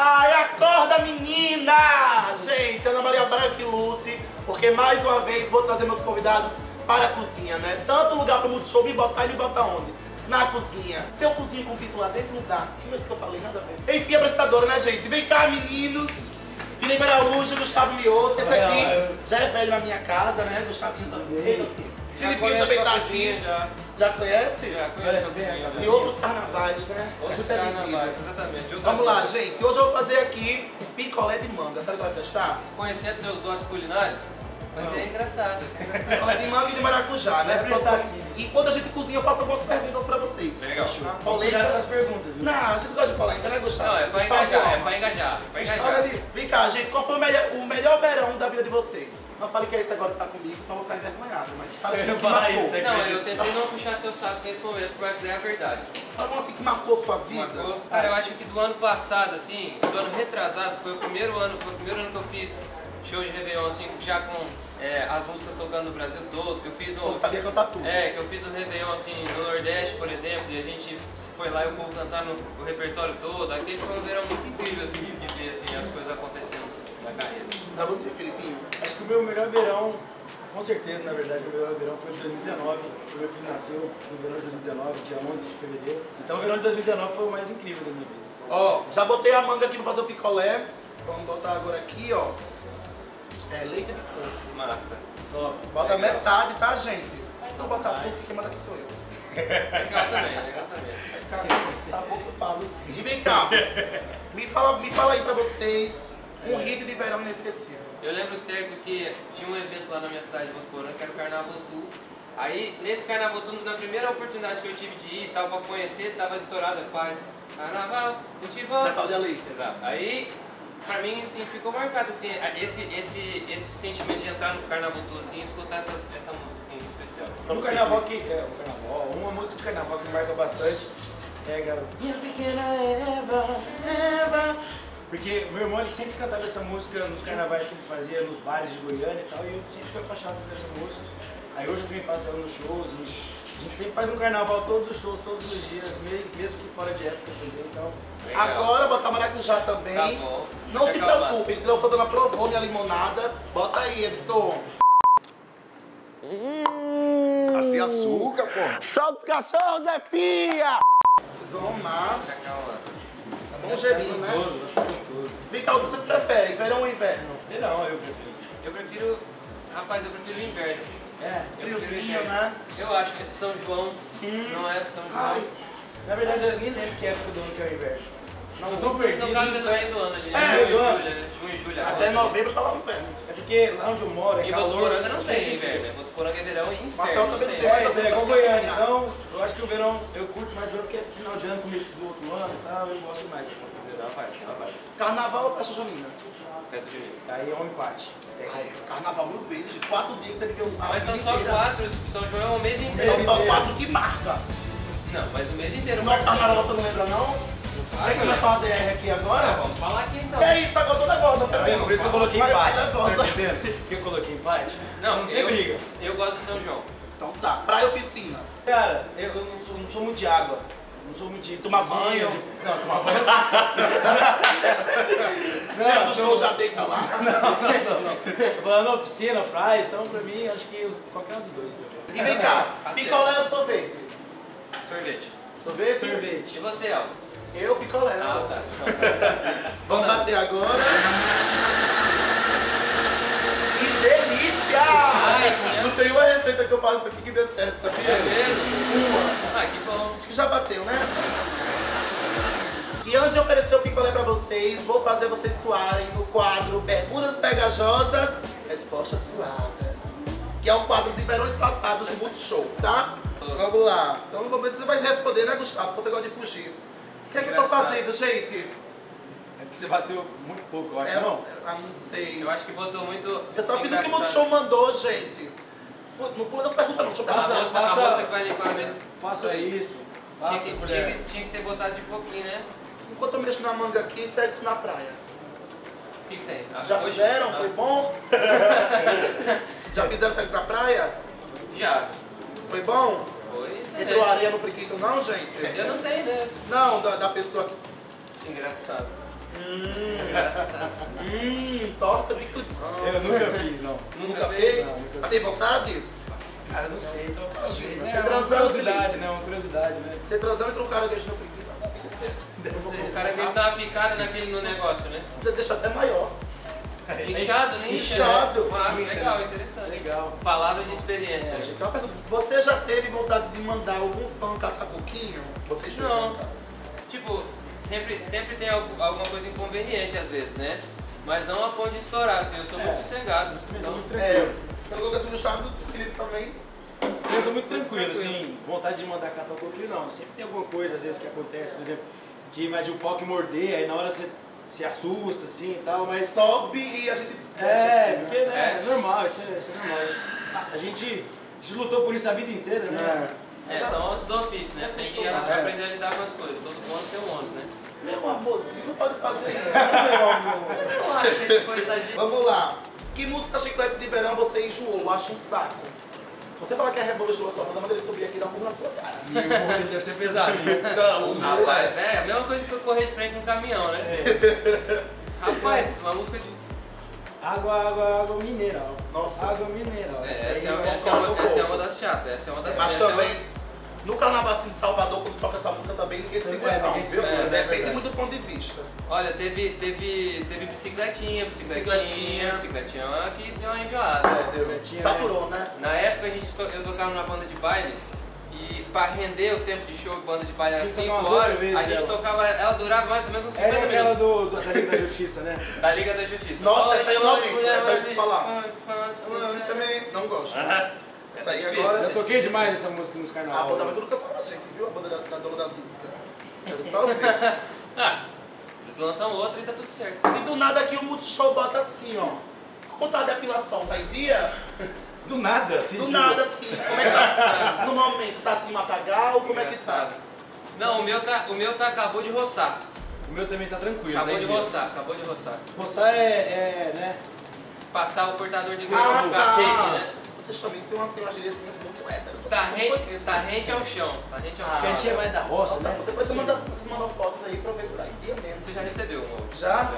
Ai, acorda, menina! Gente, Ana Maria Braga que lute, porque mais uma vez vou trazer meus convidados para a cozinha, né? Tanto lugar para o Multishow me botar e me botar onde? Na cozinha. Se eu cozinho com pinto lá dentro, não dá. Que é isso que eu falei? Nada a ver. Enfim, apresentadora, né, gente? Vem cá, meninos. Felipe Araújo, Gustavo Mioto. Esse aqui já é velho na minha casa, né? Gustavinho também. Filipinho também tá aqui. Já conhece? Já conhece bem. E outros carnavais, né? Outros carnavais, exatamente. Vamos lá, gente. Hoje eu vou fazer aqui um picolé de manga. Sabe o que vai testar? Conhecendo seus dotes culinários, vai ser engraçado, vai ser engraçado. Picolé de manga e de maracujá, né? prestar sim. E quando a gente cozinha, eu faço algumas perguntas pra vocês. Legal. Polêmica. As perguntas, viu? Não, a gente gosta de polêmica, né, Gustavo? Não, é pra Gustavo engajar, ama. é pra engajar, Vem cá, gente, qual foi o melhor verão da vida de vocês? Não fale que é esse agora que tá comigo, senão eu vou ficar envergonhado, mas fala assim, Eu que ia falar marcou. isso, é. Não, eu tentei não puxar seu saco nesse momento, mas é a verdade. Fala assim que marcou sua vida. Marcou. Cara, eu acho que do ano passado, assim, do ano retrasado, foi o primeiro ano que eu fiz show de Réveillon, assim, já com as músicas tocando no Brasil todo, que eu fiz Eu sabia cantar tudo. que eu fiz o Réveillon, assim, no Nordeste, por exemplo, e a gente foi lá e o povo cantando o repertório todo. Aquele foi um verão muito incrível, assim, de ver, assim, as coisas acontecendo na carreira. Pra você, Filipinho. Acho que o meu melhor verão, com certeza, na verdade, o meu melhor verão foi de 2019. O meu filho nasceu no verão de 2019, dia 11 de fevereiro. Então o verão de 2019 foi o mais incrível da minha vida. Ó, já botei a manga aqui pra fazer o picolé. Vamos botar agora aqui, ó. É leite de coco. Massa. Top. Bota Legal. metade, tá, gente? Então bota pouco, quem manda aqui sou eu. Legal também, legal também. Cara, sabor que eu falo. E vem cá, me fala aí pra vocês um hit de verão inesquecível. Eu lembro certo que tinha um evento lá na minha cidade de Votuporanga, que era o Carnaval-Tu. Aí, nesse Carnaval-Tu, na primeira oportunidade que eu tive de ir, tava pra conhecer, tava estourada, paz, Carnaval, futebol. Da Cláudia Leite. Exato. Aí, pra mim, assim, ficou marcado, assim, esse sentimento de entrar no Carnaval-Tu, assim, e escutar essa música, assim, especial. No carnaval uma música de carnaval que me marca bastante é Garotinha Pequena Eva. Porque meu irmão ele sempre cantava essa música nos carnavais que ele fazia nos bares de Goiânia e tal, e eu sempre fui apaixonado por essa música. Aí hoje eu também faço ela nos shows e a gente sempre faz no carnaval todos os shows, todos os dias, mesmo que fora de época também, então... Legal. Agora botar maracujá também. Tá bom. Não se Fica calma. preocupe, Estrela Santana provou minha limonada. Bota aí, editor. Assim açúcar, pô. Solta os cachorros, Zé Fia! Vocês vão amar. Deixa calma. Tá bom gelinho, né? Gostoso. Vem cá, o que vocês preferem? Verão ou inverno? Não, eu prefiro. Eu prefiro, rapaz, eu prefiro o inverno. Friozinho, né? Eu acho que São João, não é São João. Ai, Na verdade, eu nem lembro que época do ano que é o inverno. Não, eu tô No perdido. caso é no meio do ano ali, É, junho e julho. até novembro tá lá no inverno. É porque lá onde eu moro é Em calor. Votuporanga não tem inverno, né? Votuporanga é verão e inferno. Marcel não também tem. tem. É igual Goiânia, então eu acho que o verão, eu curto mais o verão porque é final de ano, começo do outro ano e tal, eu gosto mais. Rapaz. Carnaval ou festa junina? Festa de junho. Aí é um empate. Ai, carnaval 1000 vezes, de 4 dias você viveu a Mas são vida só inteira. 4, São João é o mês inteiro. São só 4 que marca. Não, mas o mês inteiro. O nosso marca. carnaval você não lembra não? Quer que nós falar DR aqui Ah, agora? vamos falar aqui então. Que é isso, agora toda gorda. Tá vendo? Por isso que eu coloquei Vai, empate, vai, você vai, tá vai. entendendo? Por que eu coloquei empate? Não, tem briga. Eu gosto de São João. Então tá, praia ou piscina? Cara, eu não sou muito de água. Não sou muito de Tomar piscina, banho. Não, tomar banho. Tira do show, já deita lá. Não. Tô falando piscina, praia, então pra mim acho que qualquer um dos dois. E vem cá, picolé ou sorvete? Sorvete. Sorvete? E Sorvete. você, Aldo? Eu, picolé, né? Ah, tá. Vamos bater agora. Que delícia! Ai, Não tem uma receita que eu faço aqui que dê certo, sabia? É mesmo? Uma. Ah, que bom. Acho que já bateu, né? E antes de oferecer o picolé pra vocês, vou fazer vocês suarem no quadro Perguntas Pegajosas, Respostas Suadas. Que é um quadro de verões passados do Multishow, tá? Vamos lá. Então vamos ver se você vai responder, né, Gustavo? Você gosta de fugir. O que é que eu tô Engraçado. fazendo, gente? É que você bateu muito pouco, eu acho. É, Não. não sei. Eu acho que botou muito. Eu só fiz o que o engraçado. Multishow mandou, gente. Não pula das perguntas não, deixa eu A pensar. moça que vai limpar mesmo. Faça isso. Faça, mulher. Tinha que ter botado de pouquinho, né? Enquanto eu mexo na manga aqui, segue isso na praia. O que tem? Já Hoje? fizeram? Não. Foi bom? Já fizeram sexo na praia? Já. Foi bom? Foi isso. Entrou areia no priquito não, gente? Eu não tenho, né? Não, da pessoa que... Engraçado. Torta bem clipante. Eu nunca fiz, não. Nunca fez? Não, nunca Mas tem vontade? Cara, eu não sei, então Imagina, talvez. você É uma transando, curiosidade, né? Uma curiosidade, né? Você transando entre um caranguejo no princípio, O cara que dá uma picada no negócio, né? deixa até maior. Inchado, né? Inchado. Massa, Incha, legal, né? interessante. Legal. Palavras de experiência. Gente, então, você já teve vontade de mandar algum fã catar coquinho? Vocês já Não. em casa? Tipo, sempre tem alguma coisa inconveniente às vezes, né? Mas não a ponto de estourar, assim, eu sou muito sossegado. Eu sou muito É, tranquilo. pelo que eu gosto do Gustavo, do Felipe também. Eu sou muito tranquilo, assim, vontade de mandar catar um pouquinho, não. Sempre tem alguma coisa, às vezes, que acontece, por exemplo, de invadir o palco e morder, aí na hora você se assusta, assim, e tal, mas... Sobe e a gente... Porque, né, é normal, isso é normal. A gente lutou por isso a vida inteira, né? São ossos do ofício, né? Você tem que aprender a lidar com as coisas. Todo mundo tem um ônus, né? Meu amorzinho, não pode fazer isso, meu amor. Eu não acho que foi exagero. Vamos lá. Que música chiclete de verão você enjoou? Acha um saco? Se você falar que é Revolution só, manda ele subir aqui e dar um burro na sua cara. E o morro deve ser pesadinho. Não, o meu Rapaz, é a mesma coisa que eu correr de frente num caminhão, né? Rapaz, uma música de... Água mineral. Nossa. Água mineral. Essa daí é eu acho que uma das chatas. Essa é uma das Mas essa é uma- também, no carnaval assim, de Salvador, quando toca essa música também, ninguém segura não, ninguém viu? segura, é Depende verdade. muito do ponto de vista. Olha, teve bicicletinha que deu uma enjoada. Bicicletinha, Saturou, né? Na época eu tocava numa banda de baile e pra render o tempo de show, banda de baile era Tinha que 5 tocar umas horas, oito vezes a gente ela. tocava, ela durava mais ou menos uns É 50 aquela minutos. da Liga da Justiça, né? Da Liga da Justiça. Nossa, essa aí eu não Olha, lembro, mulher, essa aí eu preciso falar. mulher. Eu também não gosto. Aham. Essa aí difícil, agora... essa Eu toquei demais essa música nos A carnavais. banda vai tudo cansar a gente, viu? A banda da dona das músicas. Quero só ver. Eles lançam outra e tá tudo certo. E do nada aqui o Multishow bota assim, ó. Como tá a depilação? Tá em dia? Do nada, assim. Do tipo, nada assim. Como é que tá? No momento, tá assim matagal? Como é que tá? Engraçado. Não, o meu acabou de roçar. O meu também tá tranquilo, Acabou né, de Diego? roçar, acabou de roçar. Roçar né? Passar o cortador de grama no cafete, né? Vocês também tem umas gíriazinhas muito héteras. Tá rente ao chão. Tá rente ao Porque a chão. gente é mais da roça, né? Depois vocês mandam fotos aí pra ver se tá em dia mesmo. Você já recebeu um ovo? Já?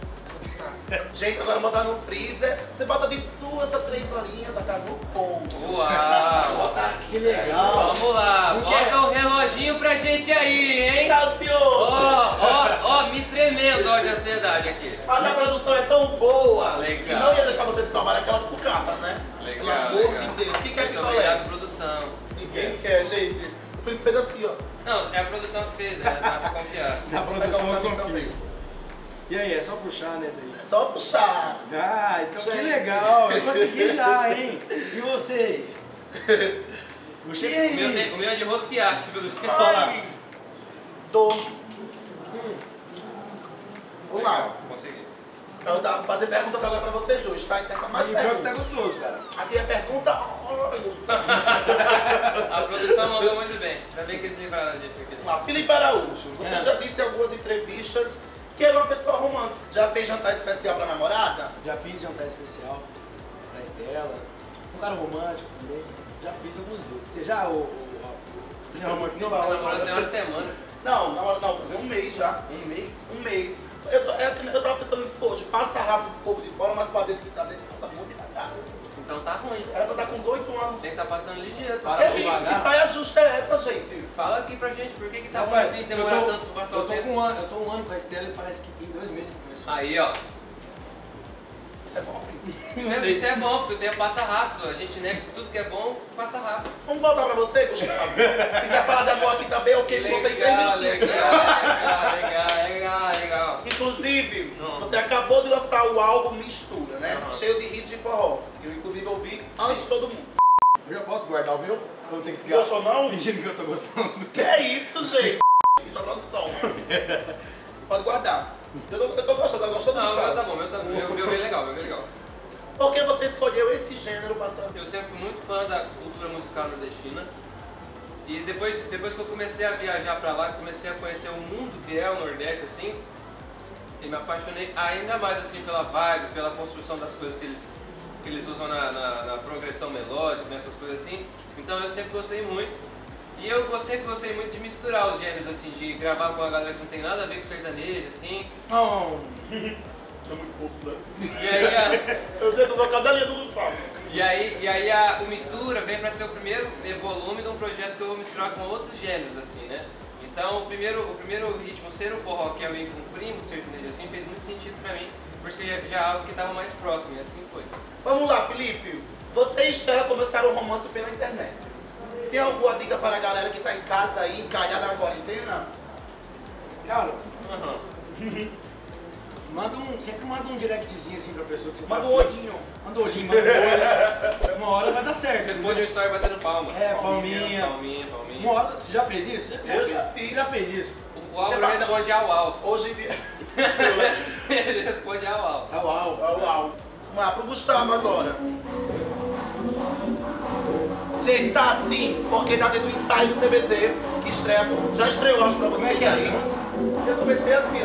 Gente, agora botar no freezer, você bota de 2 a 3 horinhas, já tá no ponto. Uau! Bota aqui. Que legal. Vamos lá, Não bota quer? o reloginho pra gente aí, hein? Tá, senhor! Ó, me tremendo ó, de ansiedade aqui. Mas a produção é tão boa Legal. que não ia deixar vocês provar aquela sucata, né? Legal, Pelo amor legal. de Deus. Quem quer Muito picolé? obrigado, produção. Ninguém quer, gente. O Felipe fez assim, ó. Não, é a produção que fez, né? Dá pra confiar. Na produção eu Vai dar um confio. E aí, é só puxar, né, daí? É só puxar. Ah, então que Gente. legal. Eu consegui já, hein? E vocês? Puxei aí. O meu é de rosquear aqui, pelo jeito. Ai. Tô. Vamos lá. Consegui. Eu vou fazer pergunta agora pra vocês dois, tá? Então, mais E pior que tá perguntas. gostoso, cara. Aqui é pergunta. A produção mandou muito bem. Ainda bem que eles lembraram disso aqui. Vamos lá. Felipe Araújo, você já disse em algumas entrevistas que era uma pessoa romântica. Já fez jantar especial pra namorada? Já fiz jantar especial pra Estela. Um cara romântico também. Já fiz algumas vezes. Você já, já romântico? Não, A namorada tem uma semana. Não, vou fazer um mês já. Um mês? Um mês. Eu tava pensando nisso hoje. Passa rápido o povo de fora, mas pra dentro que tá dentro passa muito devagar. Então tá ruim. Era pra estar com uns 8 anos. Tem que tá passando ligeiro. Passa É isso, devagar. que saia justa é essa, gente? Fala aqui pra gente, por que tá ruim Rapaz, a gente demorar tanto pra passar o tempo? Eu tô um ano com a Estela e parece que tem 2 meses que começou. Aí, ó. Isso é bom, filho. Isso é bom, porque o tempo passa rápido. A gente nega que tudo que é bom passa rápido. Vamos voltar pra você, Gustavo? Se quiser falar de amor aqui também, ok, com você em 3 minutinhos. Legal. Inclusive, Não. você acabou de lançar o álbum Mistura, né? Aham. Cheio de hits de forró. Que eu, inclusive, ouvi antes de todo mundo. Eu já posso guardar o meu? Ou eu tenho que ficar Gostou não? fingindo que eu tô gostando? Que é isso, gente? Isso é produção. Pode guardar. Eu tô gostando, tá gostando Não, do o meu estado? tá bom, meu bem legal, Por que você escolheu esse gênero pra trabalhar? Eu sempre fui muito fã da cultura musical nordestina. E depois que eu comecei a viajar pra lá, comecei a conhecer o mundo que é o Nordeste, assim, e me apaixonei ainda mais assim pela vibe, pela construção das coisas que eles usam na progressão melódica, nessas coisas assim. Então eu sempre gostei muito. E eu sempre gostei muito de misturar os gêneros, assim, de gravar com uma galera que não tem nada a ver com sertanejo, assim. Não. É muito fofo, né? E aí Eu tento tocar da linha do Gustavo. o Mistura vem pra ser o primeiro volume de um projeto que eu vou misturar com outros gêneros, assim, né? Então o primeiro ritmo ser o forró, que é meio que um primo de sertanejo, assim, fez muito sentido pra mim, por ser já algo que estava mais próximo, e assim foi. Vamos lá, Felipe. Você e Estela começaram um romance pela internet. Tem alguma dica para a galera que tá em casa aí, encalhada na quarentena? Cara, Uhum. sempre manda um directzinho assim pra pessoa que você Manda tá um afim. olhinho. Manda um olhinho, manda um olho. Uma hora vai dar certo. Responde uma história batendo palma. É, palminha. Palminha. Uma hora, você já fez isso? Eu já fiz. Você já fez isso? O Álvaro responde au. Hoje em dia. Ele responde au. Tá uau. Uau. Vamos lá, pro Gustavo agora. Gente, tá assim, porque tá dentro do ensaio do TBZ, que estreia. Já estreou, acho, pra vocês que é? aí. Eu comecei assim,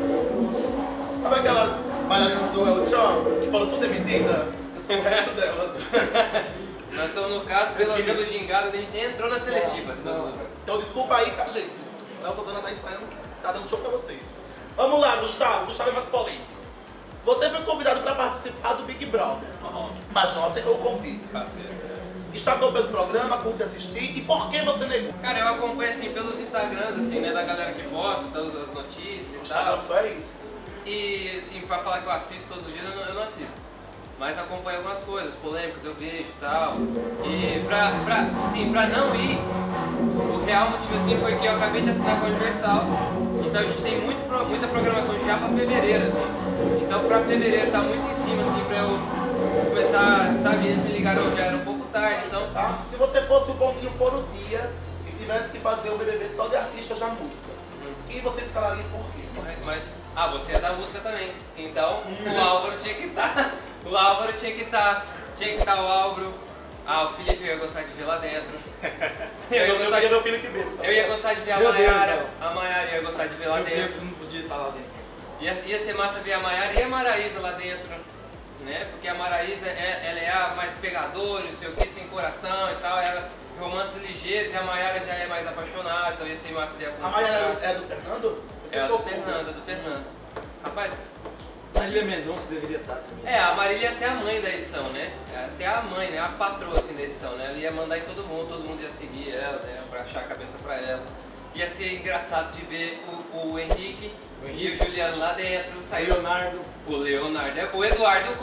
ó. Sabe aquelas bailarinas do El Chan, que falam tudo é mentira? Eu sou o resto delas. Nós somos, no caso, pelo gingado, a gente nem entrou na seletiva. Então desculpa aí, tá, gente? O Léo Santana tá ensaiando, tá dando show pra vocês. Vamos lá, Gustavo. Gustavo é mais polêmico. Você foi convidado pra participar do Big Brother, mas não aceitou o convite. Destacou pelo programa, curte assistir, e por que você negou? Cara, eu acompanho assim pelos Instagrams, assim, né, da galera que posta, das notícias e Instagram tal. só é isso. E assim, pra falar que eu assisto todos os dias, eu não assisto. Mas acompanho algumas coisas, polêmicas eu vejo e tal. E pra não ir, o real motivo assim foi que eu acabei de assinar com a Universal. Então a gente tem muita programação já pra fevereiro, assim. Então pra fevereiro tá muito em cima, assim, pra eu começar, sabe, eles me ligaram, já era um pouco tarde, então... Tá? Se você fosse o Boninho por um dia e tivesse que fazer o BBB só de artistas da música, quem você escalaria e por quê? Você é da música também. Então o Álvaro tinha que estar. O Álvaro tinha que estar. Tinha que estar o Álvaro. O Felipe eu ia gostar de ver lá dentro. Eu queria ver o Felipe Bebo, sabe? Eu ia gostar de ver a Meu Deus, Maiara. não. A Maiara ia gostar de ver lá Meu dentro. Deus, eu não podia estar lá dentro. Ia ser massa ver a Maiara e a Maraísa lá dentro. Né? Porque a Maraísa ela é a mais pegadora, não sei o que, sem coração e tal. Ela romances ligeiros e a Maiara já é mais apaixonada, então ia ser massa de A Maiara é do Fernando? É a do Fernando. Rapaz, Marília Mendonça deveria estar também. a Marília ia ser a mãe da edição, né? Ia ser a mãe, né? A patroa assim, da edição, né? Ela ia mandar em todo mundo ia seguir ela, né? Pra achar a cabeça pra ela. Ia ser engraçado de ver o Henrique e o Juliano lá dentro. Saiu o Leonardo, o Eduardo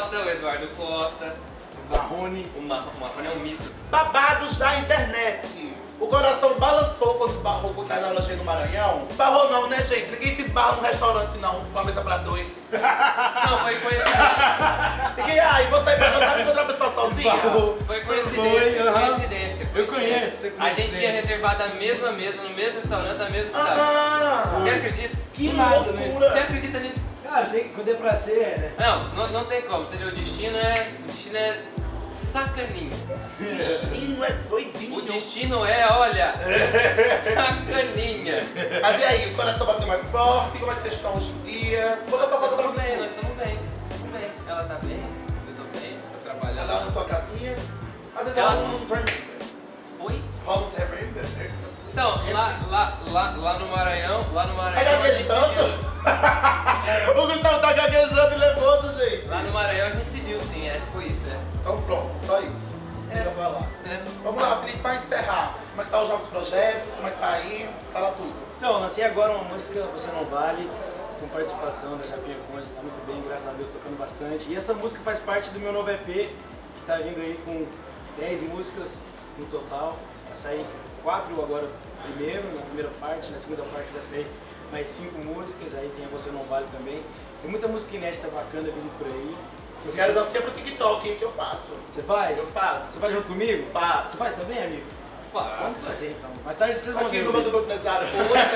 Costa. O Marrone. O Marrone é um mito. Babados da internet. O coração balançou quando esbarrou com o tecnologia no Maranhão. Barrou não, né, gente? Ninguém se esbarra no restaurante, não, com a mesa pra dois. Não, foi coincidência. Ninguém, ai, você vai pra jantar e encontrar a pessoa sozinha? Foi coincidência. Coincidência. Eu conheço. A gente tinha reservado a mesma mesa, no mesmo restaurante, na mesma cidade. Ah, Você acredita? que nada, loucura. Você acredita nisso? Cara, quando é pra ser, né? Não tem como. O destino é sacaninho. Esse destino é doidinho. O destino é, olha, sacaninha. Mas e aí, o coração bateu mais forte? Como é que vocês estão hoje em dia? Nós estamos bem. Ela tá bem, eu tô bem, tô trabalhando. Ela na sua casinha? Às vezes Ela- ela não nos remember. Oi? Rolos remember. Então, lá no Maranhão, Tá a gente se viu. gaguejando? O Gustavo tá gaguejando e nervoso, gente. Lá no Maranhão a gente se viu, sim, foi isso, Então pronto, só isso. É. Vai lá. É. Vamos lá, Felipe, pra encerrar. Como é que tá os novos projetos? Como é que tá aí? Fala tudo. Então, lancei agora uma música, Você Não Vale, com participação da Japinha Conde, tá muito bem, graças a Deus, tocando bastante. E essa música faz parte do meu novo EP, que tá vindo aí com 10 músicas no total. Vai sair 4 agora primeiro, na primeira parte, na segunda parte vai sair mais 5 músicas, aí tem a Você Não Vale também. Tem muita música inédita bacana vindo por aí. Eu quero dançar pro TikTok, hein, que eu faço. Você faz? Eu faço. Você faz junto comigo? Faço. Você faz também, amigo? Vamos Fácil. fazer então. Mais tarde vocês vão Aqui ver. no número do meu empresário.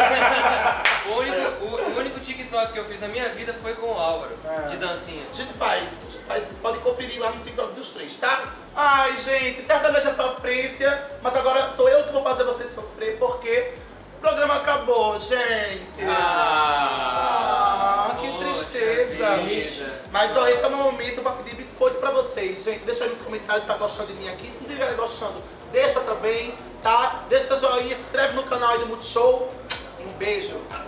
O único TikTok que eu fiz na minha vida foi com o Álvaro, Ah. de dancinha. A gente faz, vocês podem conferir lá no TikTok dos três, tá? Ai, gente, certamente é sofrência, mas agora sou eu que vou fazer vocês sofrer, porque o programa acabou, gente. Ah, que poxa tristeza. playlist. Mas ó, esse é o meu momento pra pedir biscoito pra vocês, gente. Deixa aí nos comentários se tá gostando de mim aqui. Se não estiver gostando, deixa também, tá? Deixa seu joinha, se inscreve no canal aí do Multishow. E um beijo.